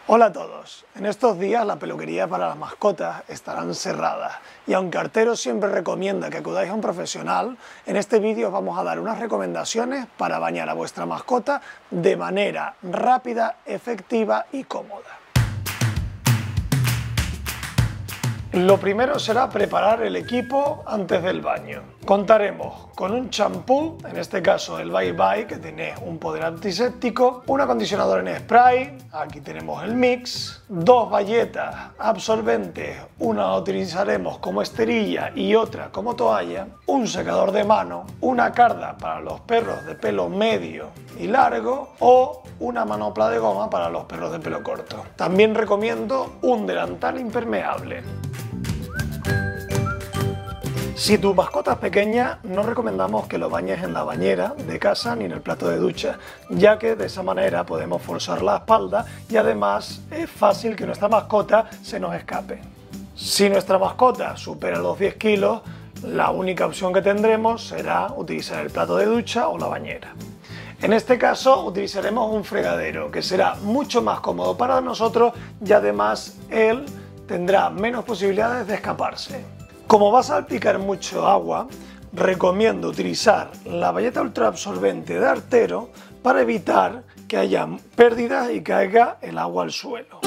Hola a todos. En estos días la peluquería para las mascotas estarán cerradas y aunque Artero siempre recomienda que acudáis a un profesional, en este vídeo os vamos a dar unas recomendaciones para bañar a vuestra mascota de manera rápida, efectiva y cómoda. Lo primero será preparar el equipo antes del baño. Contaremos con un champú, en este caso el Bye Bye, que tiene un poder antiséptico, un acondicionador en spray, aquí tenemos el mix, dos bayetas absorbentes, una utilizaremos como esterilla y otra como toalla, un secador de mano, una carda para los perros de pelo medio y largo o una manopla de goma para los perros de pelo corto. También recomiendo un delantal impermeable. Si tu mascota es pequeña, no recomendamos que lo bañes en la bañera de casa ni en el plato de ducha, ya que de esa manera podemos forzar la espalda y además es fácil que nuestra mascota se nos escape. Si nuestra mascota supera los 10 kilos, la única opción que tendremos será utilizar el plato de ducha o la bañera. En este caso utilizaremos un fregadero, que será mucho más cómodo para nosotros y además él tendrá menos posibilidades de escaparse. Como va a salpicar mucho agua, recomiendo utilizar la bayeta ultra absorbente de Artero para evitar que haya pérdidas y caiga el agua al suelo.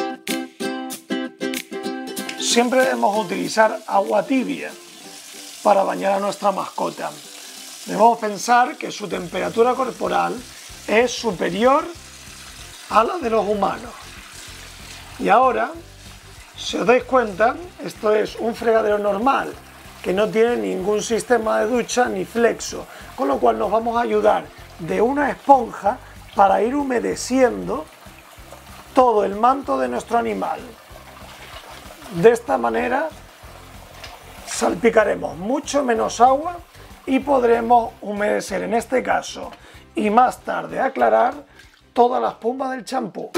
Siempre debemos utilizar agua tibia para bañar a nuestra mascota. Debemos pensar que su temperatura corporal es superior a la de los humanos. Y ahora, si os dais cuenta, esto es un fregadero normal, que no tiene ningún sistema de ducha ni flexo, con lo cual nos vamos a ayudar de una esponja para ir humedeciendo todo el manto de nuestro animal. De esta manera salpicaremos mucho menos agua y podremos humedecer en este caso y más tarde aclarar toda la espuma del champú.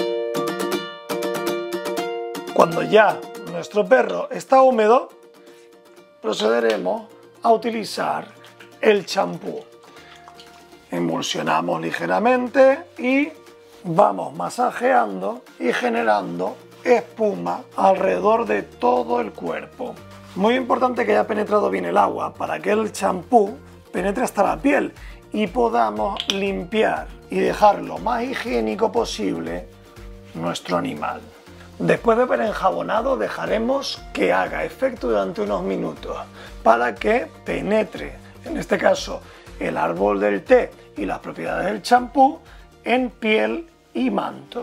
Cuando ya nuestro perro está húmedo, procederemos a utilizar el champú. Emulsionamos ligeramente y vamos masajeando y generando espuma alrededor de todo el cuerpo. Muy importante que haya penetrado bien el agua para que el champú penetre hasta la piel y podamos limpiar y dejar lo más higiénico posible nuestro animal. Después de haber enjabonado, dejaremos que haga efecto durante unos minutos para que penetre, en este caso, el árbol del té y las propiedades del champú en piel y manto.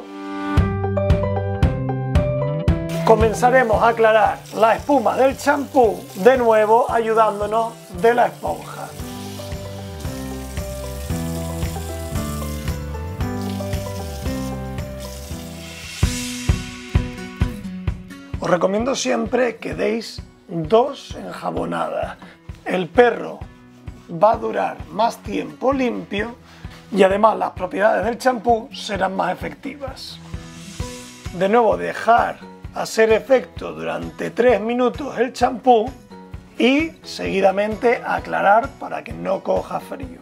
Comenzaremos a aclarar la espuma del champú, de nuevo ayudándonos de la esponja. Os recomiendo siempre que deis 2 enjabonadas. El perro va a durar más tiempo limpio y además las propiedades del champú serán más efectivas. De nuevo, dejar hacer efecto durante 3 minutos el champú y seguidamente aclarar para que no coja frío.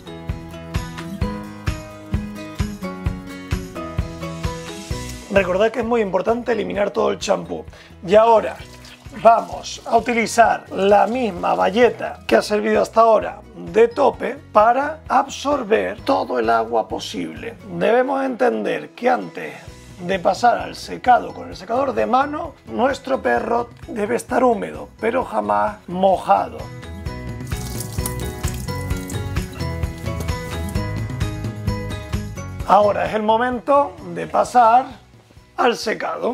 Recordad que es muy importante eliminar todo el champú. Y ahora vamos a utilizar la misma bayeta que ha servido hasta ahora de tope para absorber todo el agua posible. Debemos entender que antes de pasar al secado con el secador de mano, nuestro perro debe estar húmedo, pero jamás mojado. Ahora es el momento de pasar al secado.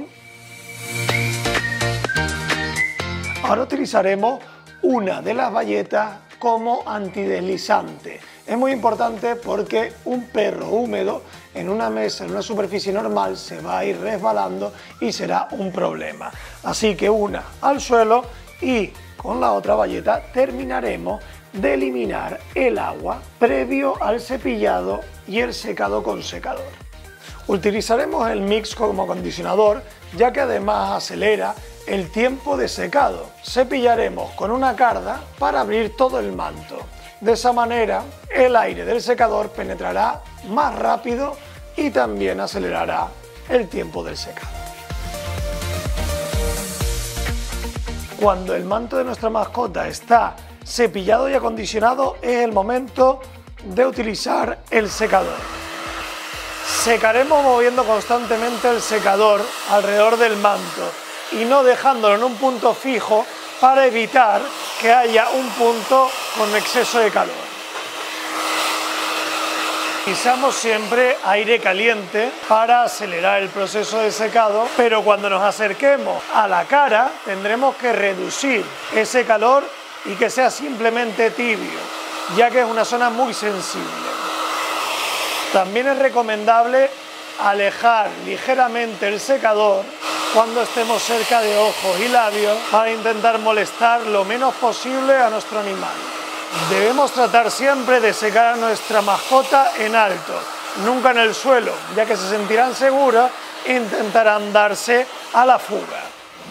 Ahora utilizaremos una de las bayetas como antideslizante. Es muy importante porque un perro húmedo en una mesa, en una superficie normal, se va a ir resbalando y será un problema. Así que una al suelo y con la otra bayeta terminaremos de eliminar el agua previo al cepillado y el secado con secador. Utilizaremos el mix como acondicionador, ya que además acelera el tiempo de secado. Cepillaremos con una carda para abrir todo el manto. De esa manera, el aire del secador penetrará más rápido y también acelerará el tiempo del secado. Cuando el manto de nuestra mascota está cepillado y acondicionado, es el momento de utilizar el secador. Secaremos moviendo constantemente el secador alrededor del manto y no dejándolo en un punto fijo para evitar que haya un punto con exceso de calor. Utilizamos siempre aire caliente para acelerar el proceso de secado, pero cuando nos acerquemos a la cara tendremos que reducir ese calor y que sea simplemente tibio, ya que es una zona muy sensible. También es recomendable alejar ligeramente el secador cuando estemos cerca de ojos y labios para intentar molestar lo menos posible a nuestro animal. Debemos tratar siempre de secar a nuestra mascota en alto, nunca en el suelo, ya que se sentirán seguras e intentarán darse a la fuga.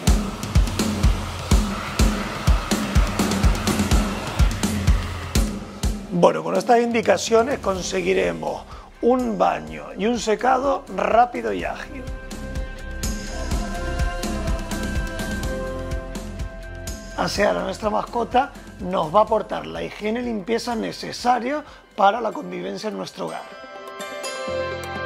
Bueno, con estas indicaciones conseguiremos un baño y un secado rápido y ágil. Asear a nuestra mascota nos va a aportar la higiene y limpieza necesaria para la convivencia en nuestro hogar.